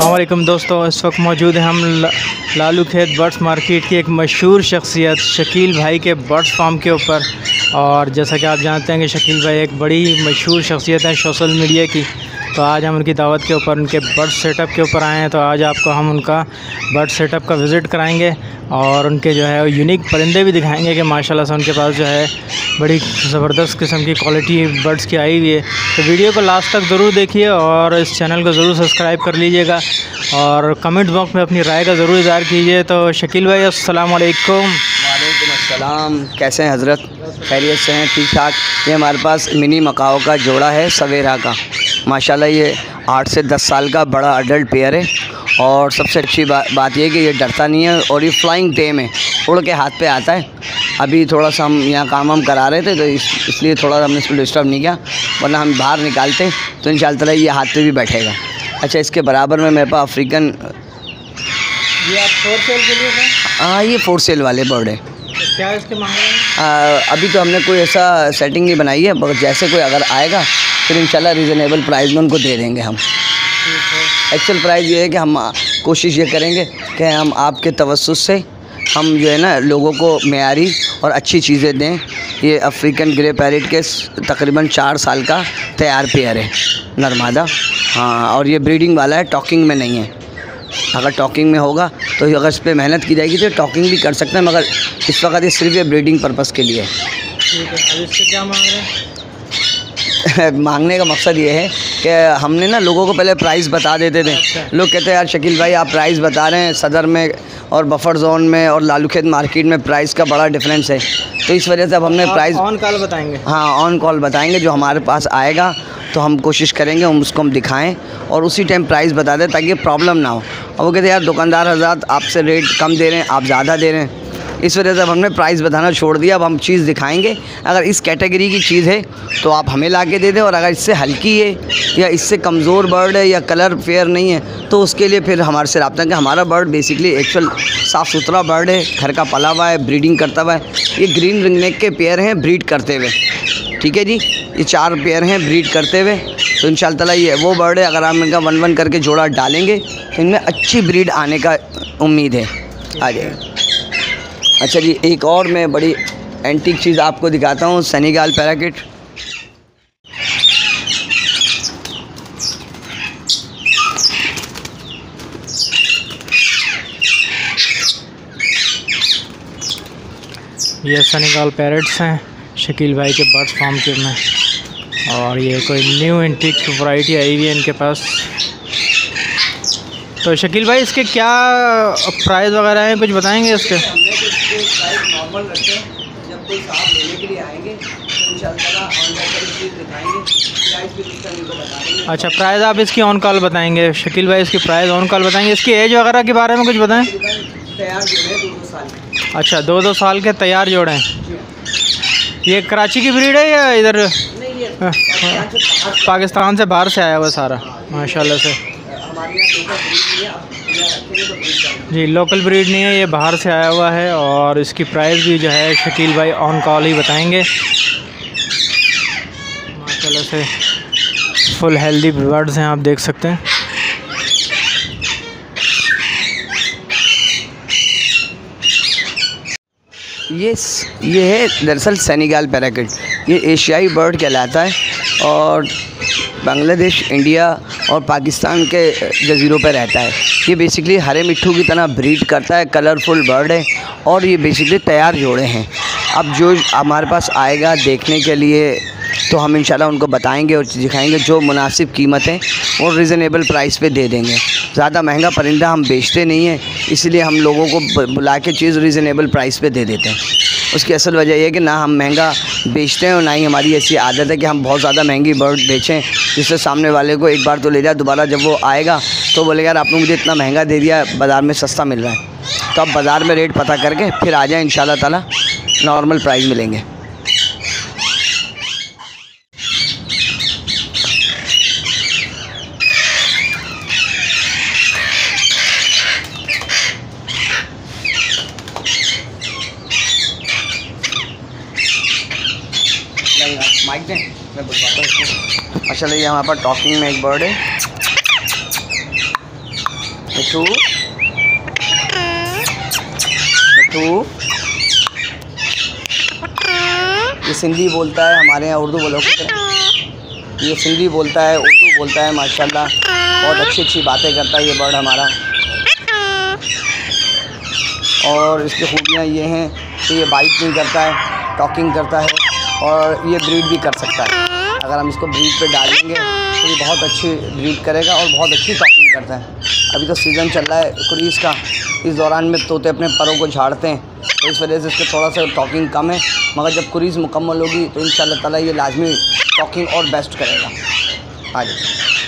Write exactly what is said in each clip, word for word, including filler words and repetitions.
अस्सलामुअलैकुम दोस्तों, इस वक्त मौजूद हैं हम लालू खेत बर्ड्स मार्केट की एक मशहूर शख्सियत शकील भाई के बर्ड्स फार्म के ऊपर। और जैसा कि आप जानते हैं कि शकील भाई एक बड़ी मशहूर शख्सियत है सोशल मीडिया की, तो आज हम उनकी दावत के ऊपर उनके बर्ड सेटअप के ऊपर आए हैं। तो आज आपको हम उनका बर्ड सेटअप का विज़िट कराएंगे और उनके जो है यूनिक परिंदे भी दिखाएंगे कि माशाल्लाह से उनके पास जो है बड़ी ज़बरदस्त किस्म की क्वालिटी बर्ड्स की आई हुई है। तो वीडियो को लास्ट तक ज़रूर देखिए और इस चैनल को ज़रूर सब्सक्राइब कर लीजिएगा और कमेंट बॉक्स में अपनी राय का ज़रूर इज़हार कीजिए। तो शकील भाई अस्सलाम वालेकुम। वालेकुम अस्सलाम, कैसे हैं हज़रत? खैरियत से हैं? ठीक ठाक। ये हमारे पास मिनी मकाओ का जोड़ा है सवेरा का, माशाल्लाह ये आठ से दस साल का बड़ा अडल्ट पेयर है। और सबसे अच्छी बा, बात यह है कि ये डरता नहीं है और ये फ्लाइंग टेम है, उड़ के हाथ पे आता है। अभी थोड़ा सा हम यहाँ काम हम करा रहे थे तो इस, इसलिए थोड़ा हमने इसको डिस्टर्ब नहीं किया, वरना हम बाहर निकालते तो इंशाअल्लाह ये हाथ पे भी बैठेगा। अच्छा, इसके बराबर में मेरे पास अफ्रीकन, ये आप फोर सेल के लिए हैं? हाँ, ये फोर सेल वाले बर्ड है। तो क्या इसके मांग रहे हैं? आ, अभी तो हमने कोई ऐसा सेटिंग नहीं बनाई है, मगर जैसे कोई अगर आएगा फिर इंशाल्लाह रीज़नेबल प्राइस में उनको दे देंगे हम। एक्चुअल प्राइस ये है कि हम कोशिश ये करेंगे कि हम आपके तवस्सुस से हम जो है ना लोगों को मेयारी और अच्छी चीज़ें दें। ये अफ्रीकन ग्रे पैरेट के तकरीबन चार साल का तैयार पेयर है, नरमादा। हाँ, और ये ब्रीडिंग वाला है, टॉकिंग में नहीं है। अगर टॉकिंग में होगा तो अगर इस पर मेहनत की जाएगी तो टॉकिंग भी कर सकते हैं, मगर इस वक्त ये सिर्फ ये ब्रीडिंग पर्पज़ के लिए है। ठीक है, अब इससे क्या मांग रहे हैं? मांगने का मकसद ये है कि हमने ना लोगों को पहले प्राइस बता देते थे। अच्छा। लोग कहते हैं यार शकील भाई आप प्राइस बता रहे हैं, सदर में और बफर जोन में और लालू खेत मार्केट में प्राइस का बड़ा डिफरेंस है, तो इस वजह से अब हमने प्राइस ऑन कॉल बताएंगे। हाँ, ऑन कॉल बताएंगे। जो हमारे पास आएगा तो हम कोशिश करेंगे हम उसको हम दिखाएं और उसी टाइम प्राइस बता दें ताकि प्रॉब्लम ना हो। और वो कहते हैं यार दुकानदार हज़रात आपसे रेट कम दे रहे हैं, आप ज़्यादा दे रहे हैं, इस वजह से अब हमने प्राइस बताना छोड़ दिया। अब हम चीज़ दिखाएंगे, अगर इस कैटेगरी की चीज़ है तो आप हमें ला के दे दें, और अगर इससे हल्की है या इससे कमज़ोर बर्ड है या कलर फेयर नहीं है तो उसके लिए फिर हमारे से रब्ता कि हमारा बर्ड बेसिकली एक्चुअल साफ़ सुथरा बर्ड है, घर का पला हुआ है, ब्रीडिंग करता हुआ है। ये ग्रीन रिंगनेक के पेयर हैं ब्रीड करते हुए, ठीक है जी, ये चार पेयर हैं ब्रीड करते हुए। तो इंशाअल्लाह ये वो बर्ड है, अगर हम इनका वन वन करके जोड़ा डालेंगे तो इनमें अच्छी ब्रीड आने का उम्मीद है। आ जाए। अच्छा जी, एक और मैं बड़ी एंटीक चीज़ आपको दिखाता हूँ, सेनेगाल पैराकिट। ये सेनेगाल पैरेट्स हैं शकील भाई के बर्ड्स फार्म के में, और ये कोई न्यू एंटीक वैरायटी आई हुई है इनके पास। तो शकील भाई इसके क्या प्राइस वगैरह हैं, कुछ बताएंगे इसके? नॉर्मल रखते हैं, जब कोई साहब लेने के लिए आएंगे तो इंशाअल्लाह ऑनलाइन चीज़ दिखाएंगे, प्राइस भी उसका इनको बता देंगे। अच्छा, प्राइस आप इसकी ऑन कॉल बताएंगे? शकील भाई इसकी प्राइस ऑन कॉल बताएंगे। इसकी एज वगैरह के बारे में कुछ बताएं? तैयार जोड़े दो दो साल। अच्छा, दो दो साल के तैयार जोड़े हैं। ये कराची की ब्रीड है या इधर नहीं, ये पाकिस्तान से बाहर से आया हुआ सारा? माशाल्लाह से जी, लोकल ब्रीड नहीं है, ये बाहर से आया हुआ है। और इसकी प्राइस भी जो है शकील भाई ऑन कॉल ही बताएंगे। माशाल्लाह से फुल हेल्दी बर्ड्स हैं, आप देख सकते हैं। ये ये है दरअसल सेनेगाल पैराकिट। ये एशियाई बर्ड कहलाता है और बांग्लादेश, इंडिया और पाकिस्तान के जजीरों पर रहता है। ये बेसिकली हरे मिट्ठू की तरह ब्रीड करता है, कलरफुल बर्ड है और ये बेसिकली तैयार जोड़े हैं। अब जो हमारे पास आएगा देखने के लिए तो हम इंशाल्लाह उनको बताएंगे और दिखाएंगे, जो मुनासिब कीमत है और रिज़नेबल प्राइस पे दे देंगे। ज़्यादा महंगा परिंदा हम बेचते नहीं हैं, इसलिए हम लोगों को बुला के चीज़ रिज़नेबल प्राइस पे दे देते हैं। उसकी असल वजह यह है कि ना हम महंगा बेचते हैं और ना ही हमारी ऐसी आदत है कि हम बहुत ज़्यादा महंगी बर्ड बेचें, जिससे सामने वाले को एक बार तो ले जाए, दोबारा जब वो आएगा तो बोलेगा यार आपने मुझे इतना महंगा दे दिया, बाज़ार में सस्ता मिल रहा है। तो आप बाज़ार में रेट पता करके फिर आ जाएँ, इंशाल्लाह ताला नॉर्मल प्राइस मिलेंगे। माइक दें, मैं बुलवाता हूँ इसको। माशाल्लाह ये हमारे पास टॉकिंग में एक बर्ड है, मिट्ठू मिट्ठू ये सिंधी बोलता है, हमारे यहाँ उर्दू बोलो। ये सिंधी बोलता है, उर्दू बोलता है, माशाल्लाह बहुत अच्छी अच्छी बातें करता है ये बर्ड हमारा। और इसकी खूबियाँ ये हैं कि ये बाइट नहीं करता है, टॉकिंग करता है और ये ब्रीड भी कर सकता है। अगर हम इसको ब्रीड पे डालेंगे तो ये बहुत अच्छी ब्रीड करेगा और बहुत अच्छी टॉकिंग करता है। अभी तो सीज़न चल रहा है कुरीज़ का, इस दौरान में तोते अपने परों को झाड़ते हैं, तो इस वजह से इसके थोड़ा सा टॉकिंग कम है। मगर जब कुरीज़ मुकम्मल होगी तो इंशाल्लाह ताला ये लाजमी टॉकिंग और बेस्ट करेगा। आ जाए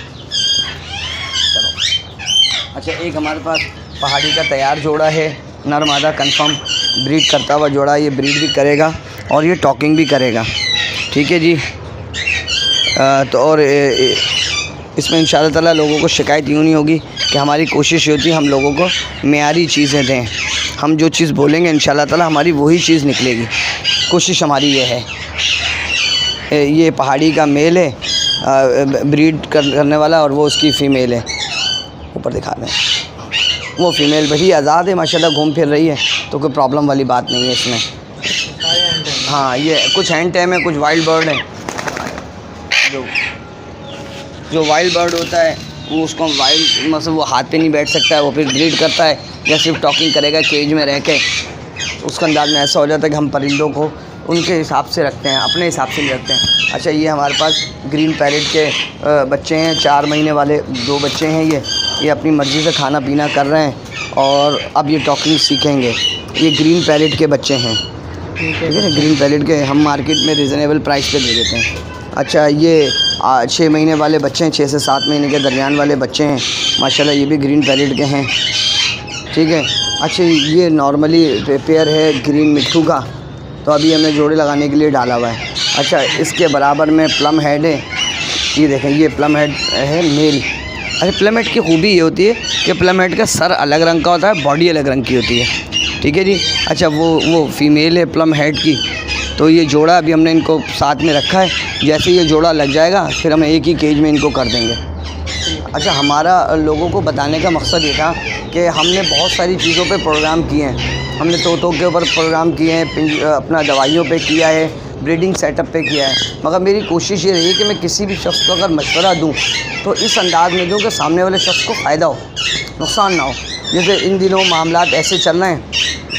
चलो। अच्छा, एक हमारे पास पहाड़ी का तैयार जोड़ा है, नर मादा कन्फर्म ब्रीड करता हुआ जोड़ा। ये ब्रीड भी करेगा और ये टॉकिंग भी करेगा, ठीक है जी। आ, तो और ए, ए, इसमें इंशाल्लाह ताला लोगों को शिकायत यूँ नहीं होगी कि हमारी कोशिश होती है हम लोगों को मेयारी चीज़ें दें। हम जो चीज़ बोलेंगे इंशाल्लाह ताला हमारी वही चीज़ निकलेगी, कोशिश हमारी ये है। ए, ये पहाड़ी का मेल है ब्रीड करने वाला और वो उसकी फ़ीमेल है। ऊपर दिखा दें, वो फ़ीमेल बड़ी आज़ाद है माशाल्लाह, घूम फिर रही है, तो कोई प्रॉब्लम वाली बात नहीं है इसमें। हाँ, ये कुछ हैंड टाइम है, कुछ वाइल्ड बर्ड है। जो जो वाइल्ड बर्ड होता है वो उसको वाइल्ड मतलब वो हाथ पे नहीं बैठ सकता है, वो फिर ब्रीड करता है या सिर्फ टॉकिंग करेगा केज में रह के। उसका अंदाज में ऐसा हो जाता है कि हम परिंदों को उनके हिसाब से रखते हैं, अपने हिसाब से नहीं रखते हैं। अच्छा, ये हमारे पास ग्रीन पैरेट के बच्चे हैं, चार महीने वाले दो बच्चे हैं। ये ये अपनी मर्ज़ी से खाना पीना कर रहे हैं और अब ये टॉकिंग सीखेंगे। ये ग्रीन पैरेट के बच्चे हैं, ठीक है ना। ग्रीन पैरेट के हम मार्केट में रिजनेबल प्राइस पे दे देते हैं। अच्छा, ये छः महीने वाले बच्चे हैं, छः से सात महीने के दरमियान वाले बच्चे हैं माशाल्लाह, ये भी ग्रीन पैरेट के हैं, ठीक है। अच्छा, ये नॉर्मली पेयर है ग्रीन मिट्ठू का, तो अभी हमने जोड़े लगाने के लिए डाला हुआ है। अच्छा, इसके बराबर में प्लम हेड है, ये देखें, ये प्लम हेड है मेल। अच्छा, प्लम हेड की खूबी ये होती है कि प्लम हेड का सर अलग रंग का होता है, बॉडी अलग रंग की होती है, ठीक है जी। अच्छा, वो वो फीमेल है प्लम हेड की, तो ये जोड़ा अभी हमने इनको साथ में रखा है। जैसे ये जोड़ा लग जाएगा फिर हम एक ही केज में इनको कर देंगे। अच्छा, हमारा लोगों को बताने का मकसद ये था कि हमने बहुत सारी चीज़ों पे प्रोग्राम किए हैं। हमने तोतों के ऊपर प्रोग्राम किए हैं, अपना दवाइयों पे किया है, ब्रीडिंग सेटअप पे किया है। मगर मेरी कोशिश ये रही कि मैं किसी भी शख्स को अगर मशवरा दूँ तो इस अंदाज़ में दूँ कि सामने वाले शख्स को फ़ायदा हो, नुकसान ना हो। जैसे इन दिनों मामलात ऐसे चल रहे हैं,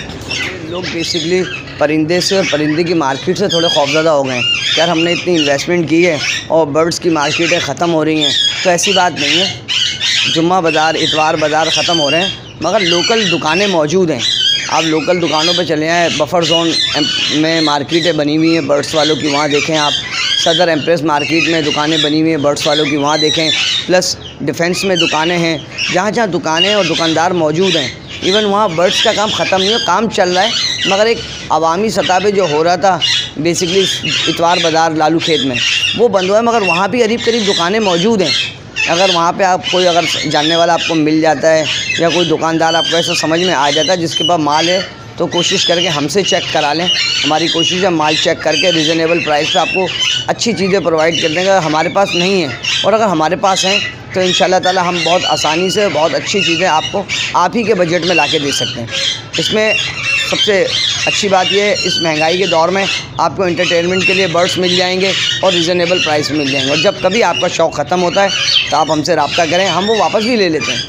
लोग बेसिकली परिंदे से और परिंदे की मार्केट से थोड़े खौफज़दा हो गए हैं। यार, हमने इतनी इन्वेस्टमेंट की है और बर्ड्स की मार्केटें ख़त्म हो रही हैं, तो ऐसी बात नहीं है। जुम्मा बाज़ार, इतवार बाज़ार ख़त्म हो रहे हैं, मगर लोकल दुकानें मौजूद हैं। आप लोकल दुकानों पे चले आएँ, बफर जोन में मार्केटें बनी हुई हैं बर्ड्स वालों की, वहाँ देखें आप। सदर एम्प्रेस मार्केट में दुकानें बनी हुई हैं बर्ड्स वालों की, वहाँ देखें। प्लस डिफेंस में दुकानें हैं, जहाँ जहाँ दुकानें और दुकानदार मौजूद हैं। इवन वहाँ बर्ड्स का काम ख़त्म नहीं है, काम चल रहा है, मगर एक अवामी सतह पे जो हो रहा था बेसिकली इतवार बाज़ार लालू खेत में, वो बंद हुआ है। मगर वहाँ भी करीब करीब दुकानें मौजूद हैं। अगर वहाँ पे आप कोई अगर जानने वाला आपको मिल जाता है या कोई दुकानदार आपको ऐसा समझ में आ जाता है जिसके पास माल है, तो कोशिश करके हमसे चेक करा लें। हमारी कोशिश है माल चेक करके रिजनेबल प्राइस पे आपको अच्छी चीज़ें प्रोवाइड कर देंगे। हमारे पास नहीं है और अगर हमारे पास हैं तो इंशाल्लाह ताला हम बहुत आसानी से बहुत अच्छी चीज़ें आपको आप ही के बजट में लाके दे सकते हैं। इसमें सबसे अच्छी बात यह है, इस महंगाई के दौर में आपको एंटरटेनमेंट के लिए बर्ड्स मिल जाएंगे और रिजनेबल प्राइस में मिल जाएंगे। और जब कभी आपका शौक़ ख़त्म होता है तो आप हमसे रब्ता करें, हम वो वापस भी ले लेते हैं।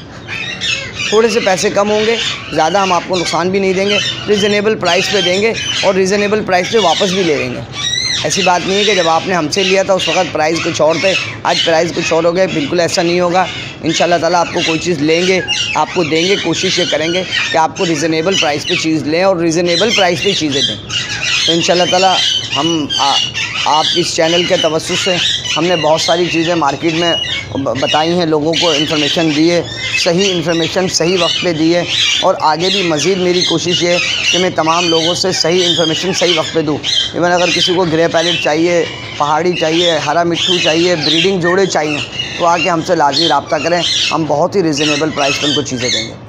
थोड़े से पैसे कम होंगे, ज़्यादा हम आपको नुकसान भी नहीं देंगे, रिजनेबल प्राइस पे देंगे और रिजनेबल प्राइस पे वापस भी ले लेंगे। ऐसी बात नहीं है कि जब आपने हमसे लिया था उस वक्त प्राइस कुछ और थे, आज प्राइस कुछ और हो गए, बिल्कुल ऐसा नहीं होगा। इंशाल्लाह ताला आपको कोई चीज़ लेंगे, आपको देंगे, कोशिश ये करेंगे कि आपको रिजनेबल प्राइस पे चीज़ लें और रिजनेबल प्राइस पे चीज़ें दें। तो इंशाल्लाह ताला हम आ, आप इस चैनल के तवज्जुह से हमने बहुत सारी चीज़ें मार्केट में बताई हैं, लोगों को इन्फॉर्मेशन दी है, सही इन्फॉर्मेशन सही वक्त पे दी है। और आगे भी मज़ीद मेरी कोशिश ये है कि मैं तमाम लोगों से सही इन्फॉर्मेशन सही वक्त पे दूँ। इवन अगर किसी को ग्रे पैलेट चाहिए, पहाड़ी चाहिए, हरा मिट्ठू चाहिए, ब्रीडिंग जोड़े चाहिए, तो आके हमसे लाजमी रब्ता करें, हम बहुत ही रिजनेबल प्राइस पर उनको चीज़ें देंगे।